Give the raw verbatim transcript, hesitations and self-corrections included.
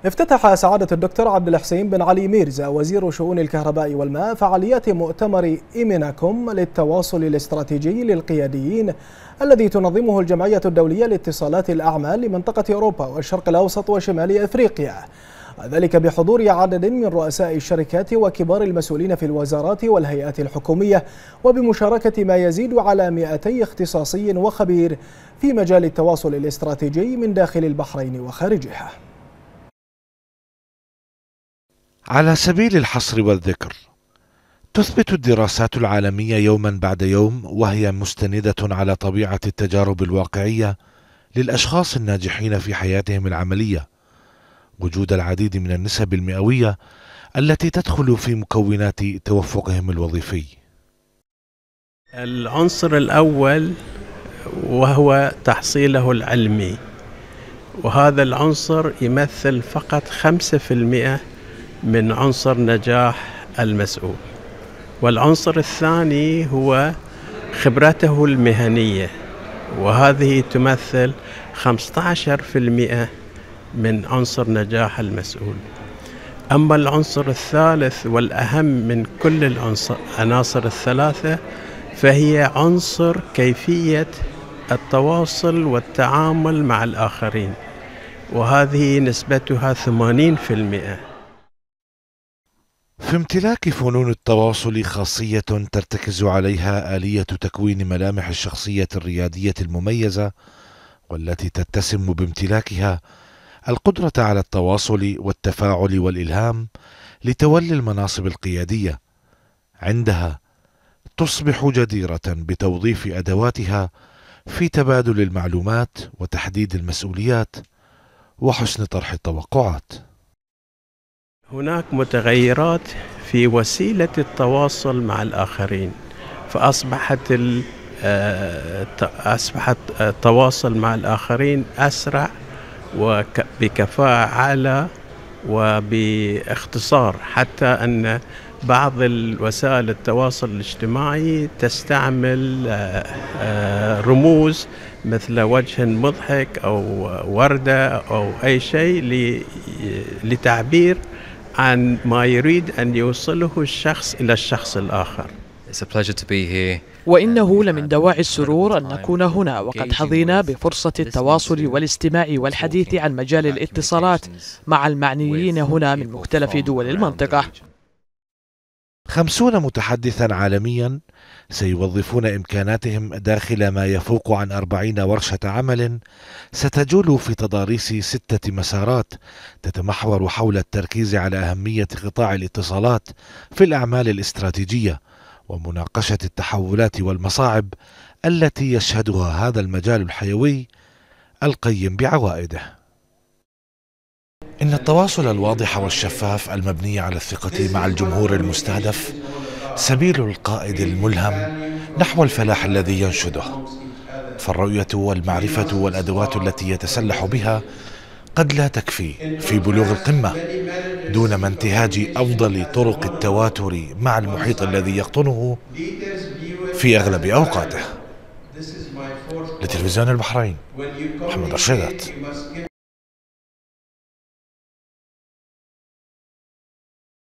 افتتح سعادة الدكتور عبد الحسين بن علي ميرزا وزير شؤون الكهرباء والماء فعاليات مؤتمر إيميناكوم للتواصل الاستراتيجي للقياديين الذي تنظمه الجمعية الدولية لاتصالات الأعمال لمنطقة أوروبا والشرق الأوسط وشمال أفريقيا، ذلك بحضور عدد من رؤساء الشركات وكبار المسؤولين في الوزارات والهيئات الحكومية، وبمشاركة ما يزيد على مئتي اختصاصي وخبير في مجال التواصل الاستراتيجي من داخل البحرين وخارجها. على سبيل الحصر والذكر، تثبت الدراسات العالمية يوما بعد يوم وهي مستندة على طبيعة التجارب الواقعية للأشخاص الناجحين في حياتهم العملية وجود العديد من النسب المئوية التي تدخل في مكونات توفقهم الوظيفي. العنصر الأول وهو تحصيله العلمي، وهذا العنصر يمثل فقط خمسة في المئة من عنصر نجاح المسؤول. والعنصر الثاني هو خبرته المهنية، وهذه تمثل خمسة عشر في المئة من عنصر نجاح المسؤول. أما العنصر الثالث والأهم من كل العناصر الثلاثة فهي عنصر كيفية التواصل والتعامل مع الآخرين، وهذه نسبتها ثمانين في المئة. في امتلاك فنون التواصل خاصية ترتكز عليها آلية تكوين ملامح الشخصية الريادية المميزة، والتي تتسم بامتلاكها القدرة على التواصل والتفاعل والإلهام لتولي المناصب القيادية. عندها تصبح جديرة بتوظيف أدواتها في تبادل المعلومات وتحديد المسؤوليات وحسن طرح التوقعات. هناك متغيرات في وسيلة التواصل مع الآخرين، فأصبحت أصبحت التواصل مع الآخرين أسرع وبكفاءة أعلى وباختصار، حتى أن بعض الوسائل التواصل الاجتماعي تستعمل رموز مثل وجه مضحك أو وردة أو أي شيء لتعبير عن ما يريد أن يوصله الشخص إلى الشخص الآخر. وإنه لمن دواعي السرور أن نكون هنا، وقد حظينا بفرصة التواصل والاستماع والحديث عن مجال الاتصالات مع المعنيين هنا من مختلف دول المنطقة. خمسون متحدثا عالميا سيوظفون إمكاناتهم داخل ما يفوق عن أربعين ورشة عمل ستجول في تضاريس ستة مسارات تتمحور حول التركيز على أهمية قطاع الاتصالات في الأعمال الاستراتيجية ومناقشة التحولات والمصاعب التي يشهدها هذا المجال الحيوي القيم بعوائده. إن التواصل الواضح والشفاف المبني على الثقة مع الجمهور المستهدف سبيل القائد الملهم نحو الفلاح الذي ينشده، فالرؤية والمعرفة والأدوات التي يتسلح بها قد لا تكفي في بلوغ القمة دون ما انتهاج أفضل طرق التواتر مع المحيط الذي يقطنه في أغلب أوقاته. لتلفزيون البحرين، محمد رشيدات.